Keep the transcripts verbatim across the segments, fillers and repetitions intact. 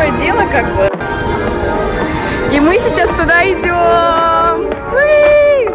такое дело, как бы. И мы сейчас туда идем. Уи!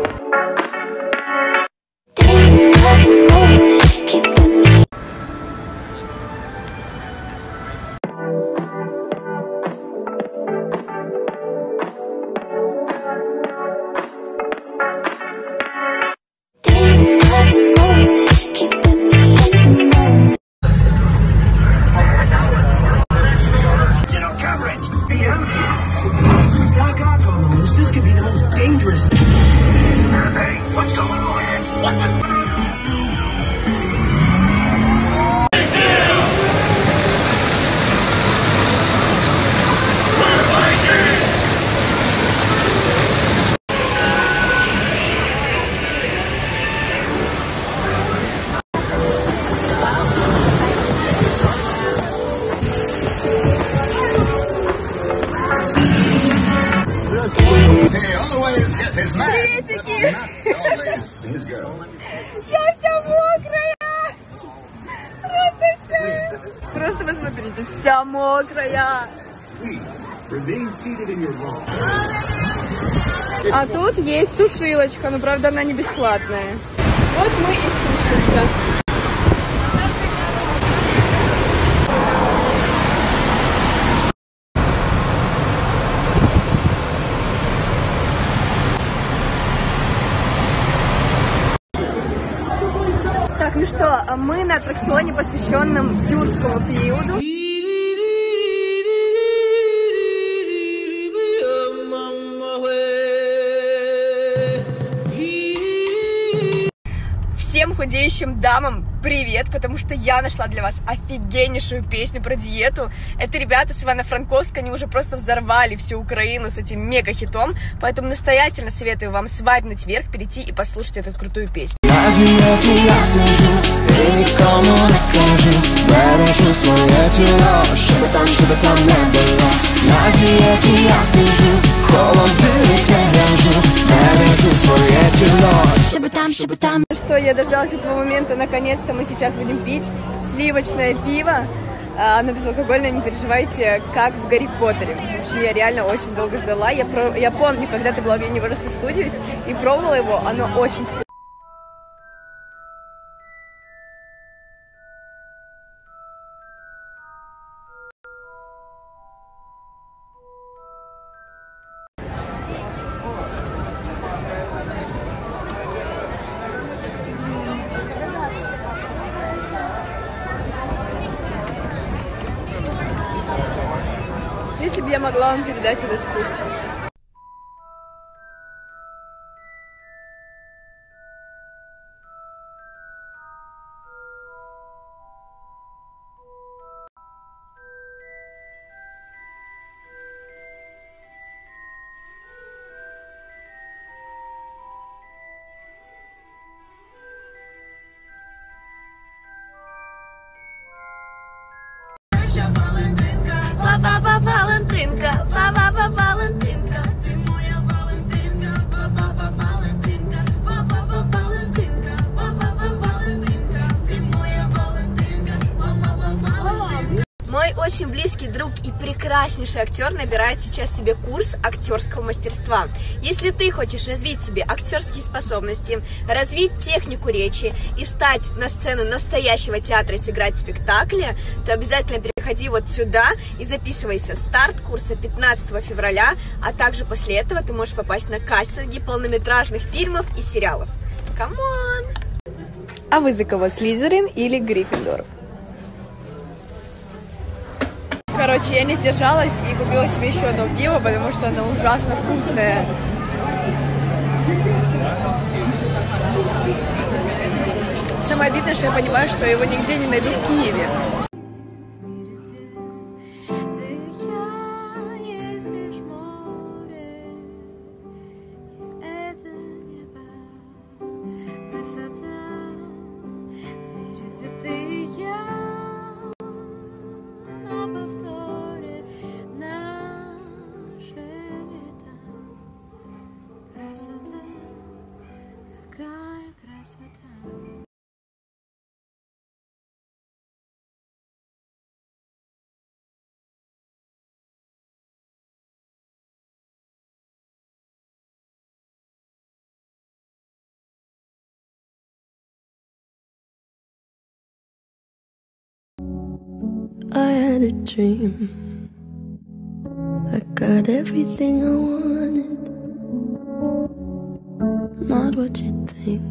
Приветики! Я вся мокрая! Просто вся! Просто посмотрите, вся мокрая! А тут есть сушилочка, но правда она не бесплатная. Вот мы и сушимся. Так, ну что, мы на аттракционе, посвященном юрскому периоду. Всем худеющим дамам привет, потому что я нашла для вас офигеннейшую песню про диету. Это ребята с Ивано-Франковска, они уже просто взорвали всю Украину с этим мега-хитом, поэтому настоятельно советую вам свайпнуть вверх, перейти и послушать эту крутую песню. На диете я сижу и никому не кажу, бережу своє тіло, щоб там, щоб там не було. На диете я сижу, холодильник грежу, бережу своє тіло, щоб там, щоб там. Ну что, я дождалась этого момента, наконец-то мы сейчас будем пить сливочное пиво. Оно безалкогольное, не переживайте, как в Гарри Поттере. В общем, я реально очень долго ждала. Я, про... я помню, когда ты была в Universal Studios и пробовала его, оно очень вкусное. Если бы я могла вам передать этот вкус. Ва-ва-ва, Валентинка, ва-ва-ва, Валентинка, ти моя Валентинка, ва-ва-ва, Валентинка, ва-ва-ва, Валентинка, ва-ва-ва, Валентинка, ти моя Валентинка, ва-ва-ва, Валентинка. Мой очень близкий друг и прекраснейший актер набирает сейчас себе курс актерского мастерства. Если ты хочешь развить себе актерские способности, развить технику речи и стать на сцену настоящего театра и сыграть в спектакле, то обязательно переходи вот сюда и записывайся. Старт курса пятнадцатого февраля, а также после этого ты можешь попасть на кастинги полнометражных фильмов и сериалов. Камон! А вы за кого, Слизерин или Гриффиндор? Короче, я не сдержалась и купила себе еще одно пиво, потому что оно ужасно вкусное. Самое обидное, что я понимаю, что его нигде не найду в Киеве. Красота, какая красота. I had a dream. I got everything I wanted. Not what you think.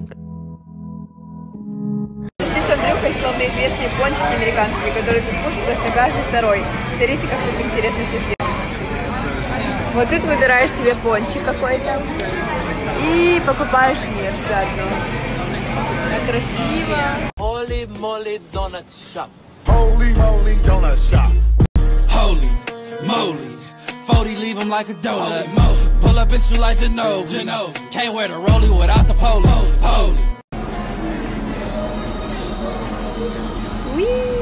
Пришли с Андрюхой словно известные пончики американские, которые тут кушают просто каждый второй. Смотрите, как тут интересно все сделано. Вот тут выбираешь себе пончик какой-то и покупаешь мир заодно. Так красиво. Holy moly donut shop. Holy moly donut shop. Holy moly. forty leave him like a donut. Pull up and shoot like Ginobili. Can't wear the rollie without the polo. Holy. Whee!